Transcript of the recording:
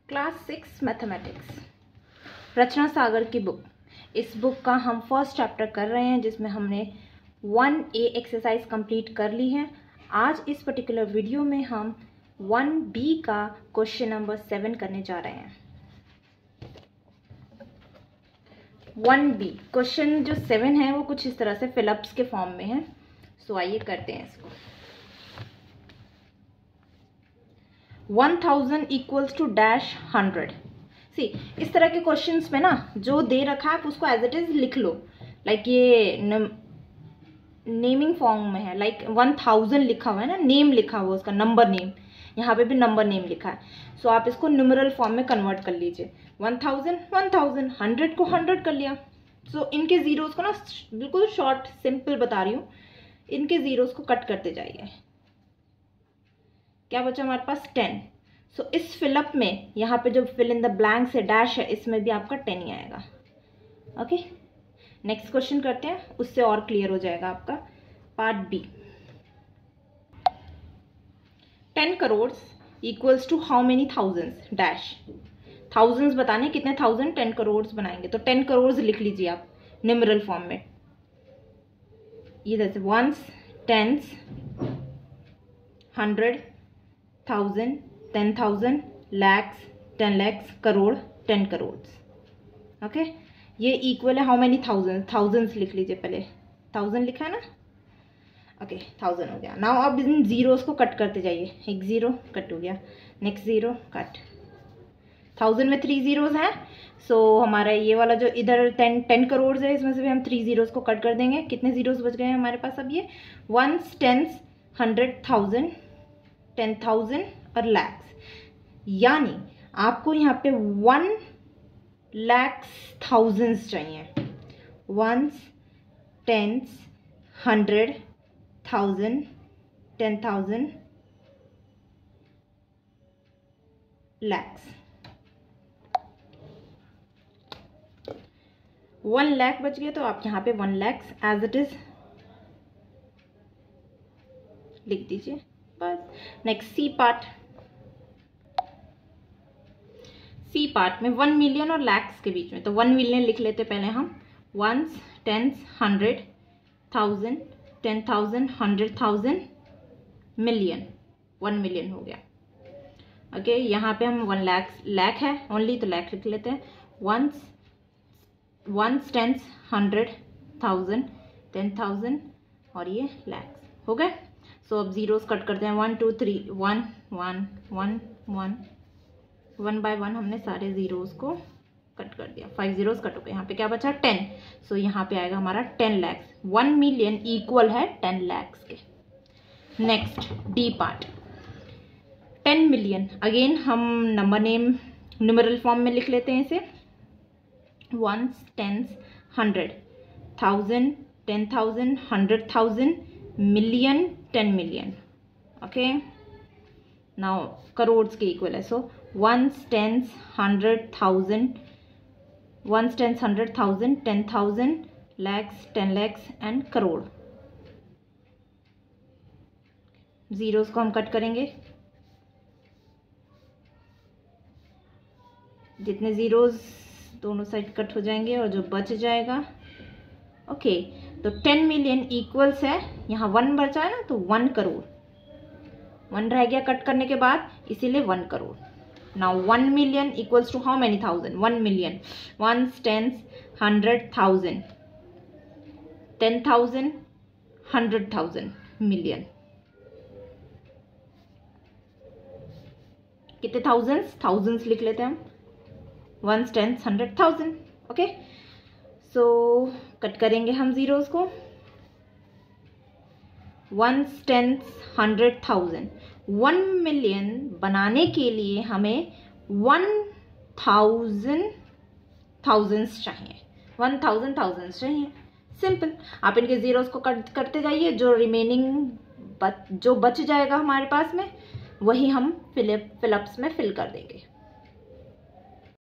Class 6 mathematics रचना सागर की book. इस book का हम फर्स्ट चैप्टर कर रहे हैं जिसमें हमने 1A एक्सरसाइज कंप्लीट कर ली है। आज इस पर्टिकुलर वीडियो में हम 1B का क्वेश्चन नंबर 7 करने जा रहे हैं। 1B क्वेश्चन जो 7 है वो कुछ इस तरह से फिलअप्स के फॉर्म में है। सो आइए करते हैं इसको। 1000 इक्वल्स टू डैश 100। सी इस तरह के क्वेश्चंस में ना जो दे रखा है आप उसको एज इट इज लिख लो। लाइक ये नेमिंग फॉर्म में है, लाइक 1000 लिखा हुआ है ना, नेम लिखा हुआ है उसका, नंबर नेम, यहाँ पे भी नंबर नेम लिखा है। सो आप इसको न्यूमेरल फॉर्म में कन्वर्ट कर लीजिए। 1000 1000, 100 को 100 कर लिया। सो इनके जीरोस को ना बिल्कुल शॉर्ट सिंपल बता रही हूँ, इनके जीरोस को कट करते जाइए। क्या बचा हमारे पास 10। सो इस फिलअप में यहाँ पे जो फिल इन द ब्लैंक से डैश है इसमें भी आपका 10 ही आएगा। ओके, नेक्स्ट क्वेश्चन करते हैं, उससे और क्लियर हो जाएगा आपका। Part B. 10 crore equals to how many thousands dash. Thousands बताने कितने थाउजेंड 10 करोड़ बनाएंगे, तो 10 करोड़ लिख लीजिए आप न्यूमेरल फॉर्म में। ये जैसे ones, tens, 100, 1000, 10,000, lakhs, 10 lakhs, crore, 10 crore. Okay, ये इक्वल है हाउ मेनी थाउजेंड्स लिख लीजिए पहले। 1000 लिखा है ना, ओके 1000 हो गया। नाउ अब इन जीरोस को कट करते जाइए। एक जीरो कट हो गया, नेक्स्ट जीरो कट। 1000 में 3 जीरोस हैं, सो हमारा ये वाला जो इधर 10 करोड़ है इसमें से भी हम 3 जीरोस को कट कर देंगे। कितने जीरोस बच गए हैं हमारे पास अब? ये वंस, टेंस, 100, 1000, 10,000 और लैक्स। यानी आपको यहाँ पे 1 lakhs थाउजेंड्स चाहिए। Ones, tens, 100, 1000, 10,000, lakhs. 1 लाख बच गए तो आप यहाँ पे 1 lakhs एज इट इज लिख दीजिए बस। Next C part. C part में 1 मिलियन और लैक्स के बीच में, तो 1 मिलियन लिख लेते पहले हम। वंस, टेंस, 100, 1000, 10,000, 100,000, मिलियन, 1 मिलियन हो गया। ओके, यहाँ पे हम 1 लैख है ओनली, तो लैख लिख लेते हैं। वंस, टेंस, 100, 1000, 10,000 और ये लैक्स हो गए। सो अब जीरोस कट करते हैं। 1 2 3, 1 1 1 1, 1 बाय 1 हमने सारे जीरोस को कट कर दिया। 5 जीरोस कट हो गए। यहाँ पे क्या बचा? 10। सो यहाँ पे आएगा हमारा 10 लैक्स। 1 मिलियन इक्वल है 10 लैक्स के। Next D part. 10 million, again हम नंबर नेम न्यूमेरल फॉर्म में लिख लेते हैं इसे। Ones, tens, 100, 1000, 10,000, 100,000, million, 10 million. Okay, now crore के इक्वल है। So ones, tens, 100,000, ones, tens, 100,000, 10,000, lakhs, 10 lakhs and crore. Zeros को हम कट करेंगे। जितने जीरोस दोनों साइड कट हो जाएंगे और जो बच जाएगा। ओके, तो 10 मिलियन इक्वल्स है, यहाँ 1 बचा है ना, तो 1 करोड़। 1 रह गया कट करने के बाद, इसीलिए 1 crore. Now 1 million equals to how many thousand? 1 million. Ones, tens, 100,000, 10,000, 100,000, million. कितने थाउजेंड्स? थाउजेंड्स लिख लेते हैं हम। Ones, tens, 100,000। Okay, so cut करेंगे हम जीरोस को। Once, tens, 100,000। 1 मिलियन बनाने के लिए हमें 1000 थाउजेंड्स चाहिए। 1000 थाउजेंड्स चाहिए। सिंपल, आप इनके जीरोस को कट करते जाइए। जो रिमेनिंग जो बच जाएगा हमारे पास में, वही हम फिलअप्स में फिल कर देंगे।